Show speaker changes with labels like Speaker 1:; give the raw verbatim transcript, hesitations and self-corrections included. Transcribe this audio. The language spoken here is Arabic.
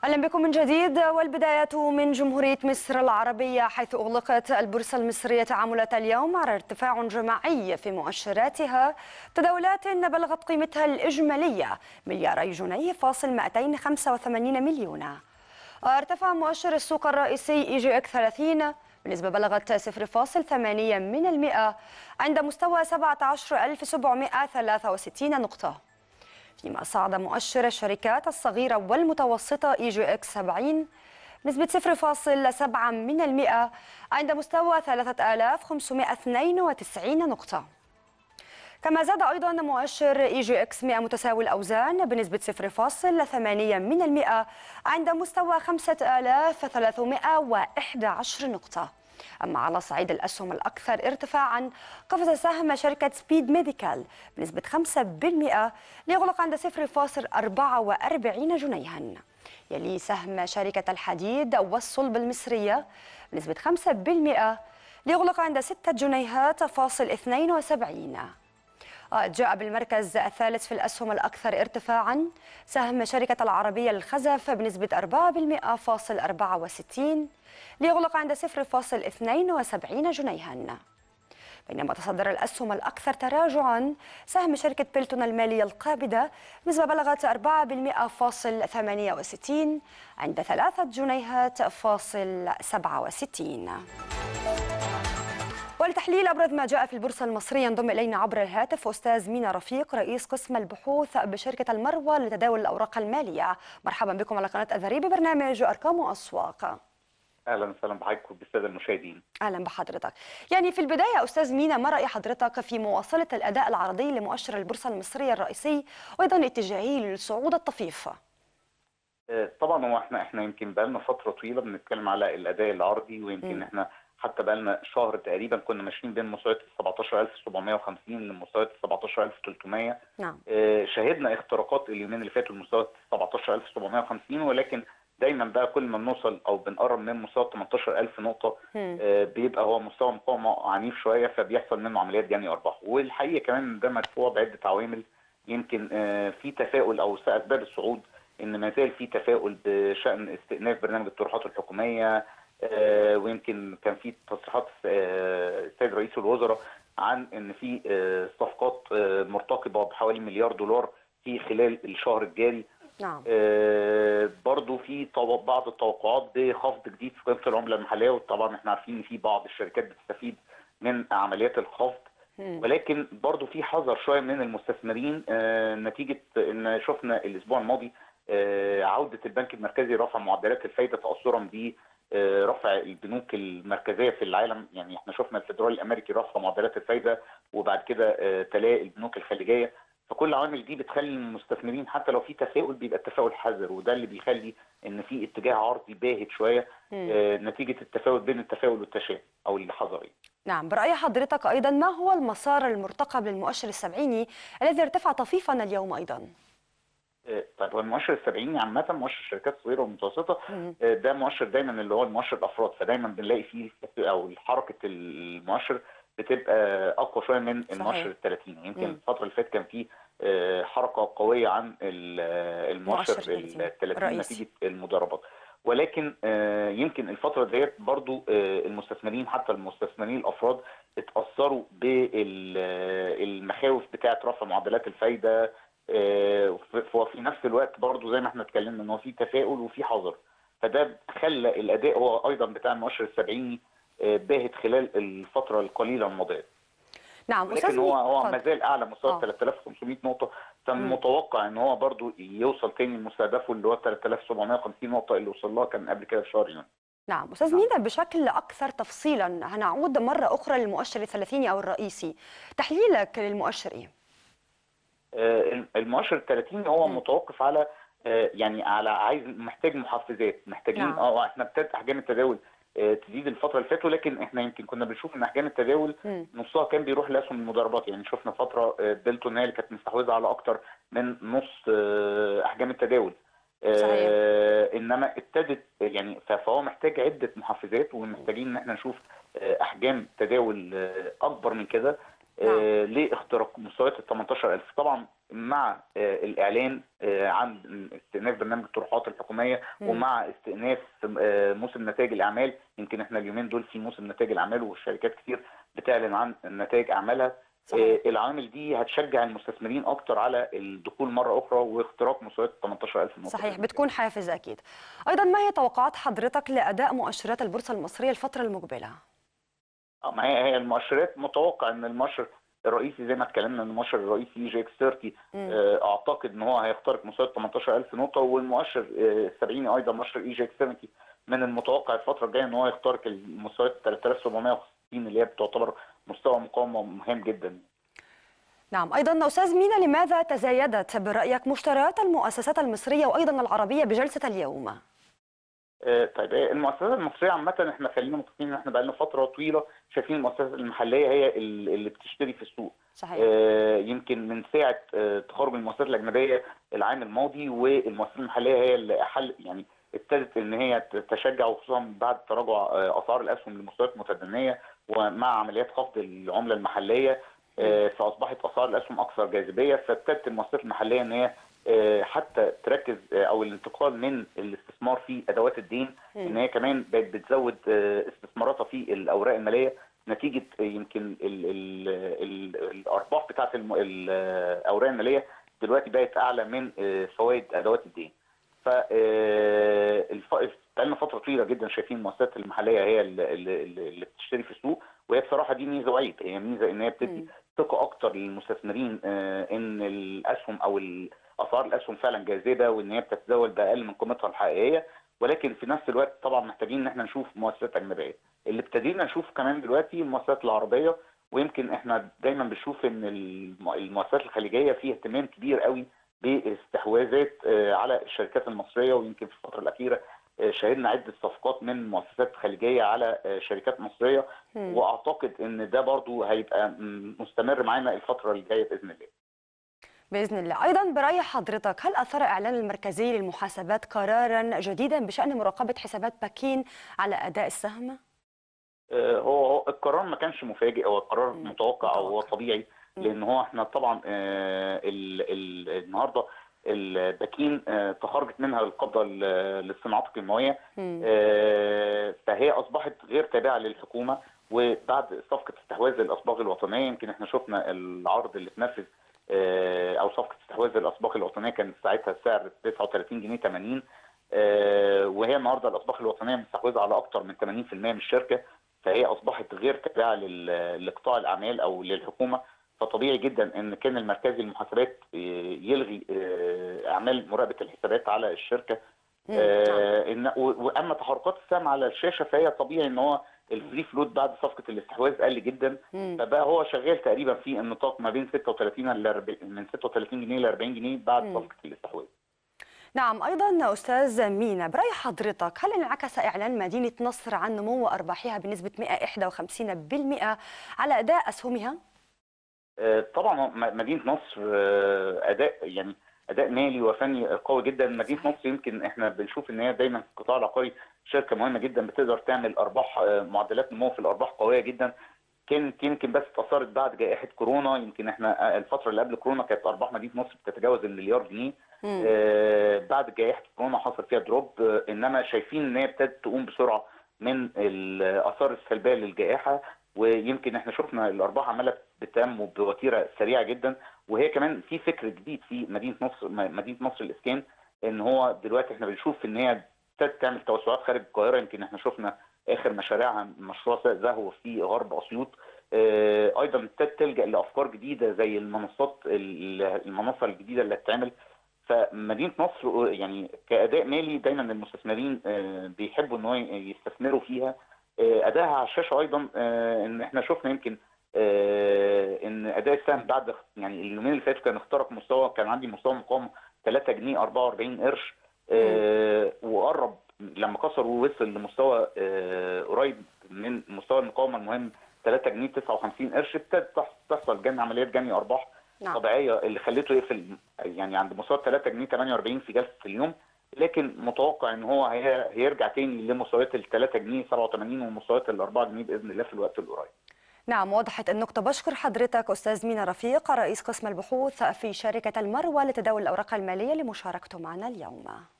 Speaker 1: أهلا بكم من جديد. والبداية من جمهورية مصر العربية، حيث أغلقت البورصة المصرية تعاملات اليوم على ارتفاع جماعي في مؤشراتها، تداولات بلغت قيمتها الإجمالية ملياري جنيه فاصل مئتين وخمسة وثمانين مليون. ارتفع مؤشر السوق الرئيسي إي جي إكس ثلاثين بنسبة بلغت صفر فاصل ثمانية من المئة عند مستوى سبعة عشر ألف وسبعمئة وثلاثة وستين نقطة، فيما صعد مؤشر الشركات الصغيرة والمتوسطة إي جي إكس سبعين بنسبة صفر فاصل سبعة من المئة عند مستوى ثلاثة آلاف وخمسمئة واثنين وتسعين نقطة. كما زاد أيضا مؤشر إي جي إكس مئة متساوي الأوزان بنسبة صفر فاصل ثمانية من المئة عند مستوى خمسة آلاف وثلاثمئة وإحدى عشر نقطة. أما على صعيد الأسهم الأكثر ارتفاعا، قفز سهم شركة سبيد ميديكال بنسبة خمسة بالمئة ليغلق عند صفر فاصل أربعة وأربعين جنيها. يلي سهم شركة الحديد والصلب المصرية بنسبة خمسة بالمئة ليغلق عند ستة جنيهات فاصل اثنين وسبعين. جاء بالمركز الثالث في الأسهم الأكثر ارتفاعا سهم شركة العربية للخزف بنسبة أربعة بالمئة فاصل أربعة وستين ليغلق عند صفر فاصل اثنين وسبعين جنيها. بينما تصدر الأسهم الأكثر تراجعا سهم شركة بيلتون المالية القابضة نسبة بلغت أربعة بالمئة فاصل ثمانية وستين عند ثلاثة جنيهات فاصل سبعة وستين. ولتحليل أبرز ما جاء في البورصة المصرية ينضم إلينا عبر الهاتف أستاذ مينا رفيق، رئيس قسم البحوث بشركة المروة لتداول الأوراق المالية. مرحبا بكم على قناة أذري ببرنامج أرقام وأسواق.
Speaker 2: اهلا وسهلا بحضرتك وبالساده المشاهدين.
Speaker 1: اهلا بحضرتك. يعني في البدايه استاذ مينا، ما راي حضرتك في مواصله الاداء العرضي لمؤشر البورصه المصريه الرئيسي وايضا اتجاهه للصعود الطفيف؟
Speaker 2: طبعا هو احنا احنا يمكن بقى لنا فتره طويله بنتكلم على الاداء العرضي، ويمكن م. احنا حتى بقى لنا شهر تقريبا كنا ماشيين بين مستويات سبعتاشر ألف وسبعمئة وخمسين لمستويات سبعتاشر ألف وثلاثمئة.
Speaker 1: نعم.
Speaker 2: اه شهدنا اختراقات اليومين اللي فاتوا لمستويات سبعتاشر ألف وسبعمئة وخمسين، ولكن دايما بقى كل ما بنوصل او بنقرب من مستوى ثمانية عشر ألف نقطه آه بيبقى هو مستوى مقاومه عنيف شويه، فبيحصل منه عمليات جني ارباح. والحقيقه كمان ده مدفوع بعده عوامل، يمكن آه في تفاؤل او اسباب الصعود ان ما زال في تفاؤل بشان استئناف برنامج الطروحات الحكوميه، آه ويمكن كان في تصريحات آه السيد رئيس الوزراء عن ان في آه صفقات آه مرتقبه بحوالي مليار دولار في خلال الشهر الجاري.
Speaker 1: نعم.
Speaker 2: آه برضو في بعض التوقعات بخفض جديد في قيمه العمله المحليه، وطبعا احنا عارفين ان في بعض الشركات بتستفيد من عمليات الخفض، ولكن برضو في حذر شويه من المستثمرين آه نتيجه ان شفنا الاسبوع الماضي آه عوده البنك المركزي رفع معدلات الفائده تاثرا ب رفع البنوك المركزيه في العالم. يعني احنا شفنا الفدرالي الامريكي رفع معدلات الفائده وبعد كده آه تلاقي البنوك الخليجيه، فكل العوامل دي بتخلي المستثمرين حتى لو في تفاؤل بيبقى التفاؤل حذر، وده اللي بيخلي ان في اتجاه عرضي باهت شويه آه نتيجه التفاوت بين التفاؤل والتشاؤم او الحذريه.
Speaker 1: نعم، برأي حضرتك ايضا ما هو المسار المرتقب للمؤشر السبعيني الذي ارتفع طفيفا اليوم ايضا؟
Speaker 2: آه طيب هو المؤشر السبعيني عامه مؤشر الشركات الصغيره والمتوسطه، آه ده مؤشر دايما اللي هو المؤشر الافراد، فدايما بنلاقي فيه او حركه المؤشر بتبقى اقوى شويه من المؤشر ال ثلاثين. يمكن الفتره اللي فاتت كان في حركه قويه عن المؤشر ال ثلاثين نتيجه المضاربات، ولكن يمكن الفتره ديت برضو المستثمرين حتى المستثمرين الافراد اتاثروا بالمخاوف بتاعه رفع معدلات الفايده، وفي نفس الوقت برضو زي ما احنا اتكلمنا ان هو في تفاؤل وفي حذر، فده خلى الاداء هو ايضا بتاع المؤشر السبعيني باهت خلال الفتره القليله الماضيه.
Speaker 1: نعم،
Speaker 2: ولكن هو هو ما زال اعلى مستوى آه. ثلاثة آلاف وخمسمئة نقطه، فمتوقع ان هو برضو يوصل تاني لمستهدفه اللي هو ثلاثة آلاف وسبعمئة وخمسين نقطه اللي وصل لها كان قبل كده في شهر يونيو.
Speaker 1: نعم استاذ مينا، بشكل اكثر تفصيلا هنعود مره اخرى للمؤشر الثلاثيني او الرئيسي، تحليلك للمؤشر ايه؟
Speaker 2: آه المؤشر الثلاثيني هو م. متوقف على آه يعني على عايز محتاج محفزات، محتاجين
Speaker 1: نعم.
Speaker 2: اه احنا ابتدت احجام التداول تزيد الفتره اللي فاتت، ولكن احنا يمكن كنا بنشوف ان احجام التداول نصها كان بيروح لاسهم المضاربات. يعني شفنا فتره بيلتون هي اللي كانت مستحوذه على اكتر من نص احجام التداول.
Speaker 1: صحيح.
Speaker 2: آه انما ابتدت يعني فهو محتاج عده محفزات، ومحتاجين ان احنا نشوف احجام تداول اكبر من كده آه لاختراق مستويات ال تمنتاشر ألف. طبعا مع آه الاعلان آه عن استئناف برنامج الطروحات الحكوميه
Speaker 1: مم.
Speaker 2: ومع استئناف آه موسم نتائج الاعمال، يمكن احنا اليومين دول في موسم نتائج الاعمال والشركات كتير بتعلن عن نتائج اعمالها.
Speaker 1: صحيح.
Speaker 2: آه العوامل دي هتشجع المستثمرين اكتر على الدخول مره اخرى واختراق مستويات تمنتاشر ألف نقطه.
Speaker 1: صحيح، بتكون حافز اكيد. ايضا ما هي توقعات حضرتك لاداء مؤشرات البورصه المصريه الفتره المقبله؟
Speaker 2: ما هي هي المؤشرات متوقع ان المؤشر الرئيسي زي ما اتكلمنا ان المؤشر الرئيسي اي جي اكس ثلاثين آه، اعتقد ان هو هيخترق مستوى تمنتاشر ألف نقطه، والمؤشر آه، السبعيني ايضا مؤشر اي جي اكس سبعين من المتوقع الفتره الجايه ان هو يخترق المستويات ثلاثة آلاف وسبعمائة وستين اللي هي بتعتبر مستوى مقاومه مهم جدا.
Speaker 1: نعم. ايضا استاذ مينا، لماذا تزايدت برايك مشتريات المؤسسات المصريه وايضا العربيه بجلسه اليوم؟
Speaker 2: آه، طيب المؤسسات المصريه عامه احنا خلينا متفقين ان احنا بقى لنا فتره طويله شايفين المؤسسات المحليه هي اللي بتشتري في السوق.
Speaker 1: صحيح.
Speaker 2: آه، يمكن من ساعه آه، تخرج المؤسسات الاجنبيه العام الماضي والمؤسسات المحليه هي اللي حل يعني ابتدت ان هي تشجع، وخصوصا بعد تراجع آه، اسعار الاسهم لمستويات متدنيه ومع عمليات خفض العمله المحليه آه، فاصبحت اسعار الاسهم اكثر جاذبيه، فابتدت المؤسسات المحليه ان هي حتى تركز او الانتقال من الاستثمار في ادوات الدين ان هي كمان بقت بتزود استثماراتها في الاوراق الماليه نتيجه يمكن ال ال ال الارباح بتاعه الاوراق الماليه دلوقتي بقت اعلى من فوائد ادوات الدين. ف بقالنا فتره طويله جدا شايفين المؤسسات المحليه هي اللي, اللي بتشتري في السوق، وهي بصراحه دي ميزه وعيب. هي ميزه ان هي بتدي ثقه اكتر للمستثمرين ان الاسهم او اسعار الاسهم فعلا جاذبه وان هي بتتزاول باقل من قيمتها الحقيقيه، ولكن في نفس الوقت طبعا محتاجين ان احنا نشوف مؤسسات اجنبيه. اللي ابتدينا نشوف كمان دلوقتي المؤسسات العربيه، ويمكن احنا دايما بنشوف ان المؤسسات الخليجيه فيها اهتمام كبير قوي باستحواذات على الشركات المصريه، ويمكن في الفتره الاخيره شاهدنا عده صفقات من مؤسسات خليجيه على شركات مصريه، واعتقد ان ده برضو هيبقى مستمر معانا الفتره الجايه باذن الله.
Speaker 1: بإذن الله. أيضا برأي حضرتك، هل أثر إعلان المركزي للمحاسبات قرارا جديدا بشأن مراقبة حسابات بكين على أداء السهم؟
Speaker 2: هو القرار ما كانش مفاجئ، هو قرار متوقع او هو طبيعي، لأن هو احنا طبعا النهارده البكين تخرجت منها القبضه للصناعات الكيماويه، فهي اصبحت غير تابعه للحكومه. وبعد صفقه استحواذ الاصباغ الوطنيه يمكن احنا شفنا العرض اللي اتنفذ او صفقه استحواذ الاصباغ الوطنيه كان ساعتها السعر تسعة وثلاثين جنيه ثمانين، وهي النهارده الاصباغ الوطنيه مستحوذه على اكثر من ثمانين بالمئة من الشركه، فهي اصبحت غير تابعه لقطاع الاعمال او للحكومه. فطبيعي جدا ان كان المركزي للمحاسبات يلغي اعمال مراقبه الحسابات على الشركه. ان واما تحركات السهم على الشاشه فهي طبيعي ان هو الفري فلوت بعد صفقه الاستحواذ قل جدا، فبقى هو شغال تقريبا في النطاق ما بين ستة وثلاثين من ستة وثلاثين جنيه ل أربعين جنيه بعد صفقه الاستحواذ.
Speaker 1: نعم. ايضا استاذ مينا، براي حضرتك، هل انعكس اعلان مدينه نصر عن نمو ارباحها بنسبه مئة وواحد وخمسين بالمئة على اداء اسهمها؟
Speaker 2: طبعا مدينه نصر اداء يعني اداء مالي وفني قوي جدا. مدينه نصر يمكن احنا بنشوف ان هي دايما في القطاع العقاري شركه مهمه جدا بتقدر تعمل ارباح معدلات نمو في الارباح قويه جدا. كانت يمكن بس اتاثرت بعد جائحه كورونا، يمكن احنا الفتره اللي قبل كورونا كانت ارباح مدينه نصر بتتجاوز المليار جنيه. آه بعد جائحه كورونا حصل فيها دروب، آه انما شايفين ان هي ابتدت تقوم بسرعه من الاثار السلبيه للجائحه، ويمكن احنا شفنا الارباح عماله بتنمو بوتيره سريعه جدا. وهي كمان في فكر جديد في مدينه نصر مدينه نصر الاسكان، ان هو دلوقتي احنا بنشوف ان هي ابتدت تعمل توسعات خارج القاهره. يمكن احنا شفنا اخر مشاريعها مشروع زهو في غرب اسيوط، آه ايضا ابتدت تلجا لافكار جديده زي المنصات المنصه الجديده اللي هتتعمل. فمدينه نصر يعني كاداء مالي دايما المستثمرين آه بيحبوا ان هو يستثمروا فيها. آه ادائها على الشاشه ايضا آه ان احنا شفنا يمكن آه ان اداء السهم بعد يعني اليومين اللي فاتوا كان اخترق مستوى، كان عندي مستوى مقاومه ثلاثة جنيه أربعة وأربعين قرش، آه وقرب لما كسر ووصل لمستوى آه قريب من مستوى المقاومه المهم ثلاثة جنيه تسعة وخمسين قرش. ابتدت تحصل جني عمليات جني ارباح نعم. طبيعيه اللي خليته يقفل يعني عند مستوى ثلاثة جنيه ثمانية وأربعين في جلسه اليوم، لكن متوقع ان هو هيرجع تاني لمستويات ال ثلاثة جنيه سبعة وثمانين ومستويات ال أربعة جنيه باذن الله في الوقت القريب.
Speaker 1: نعم، وضحت النقطة. بشكر حضرتك أستاذ مينا رفيق رئيس قسم البحوث في شركة المروة لتداول الأوراق المالية لمشاركته معنا اليوم.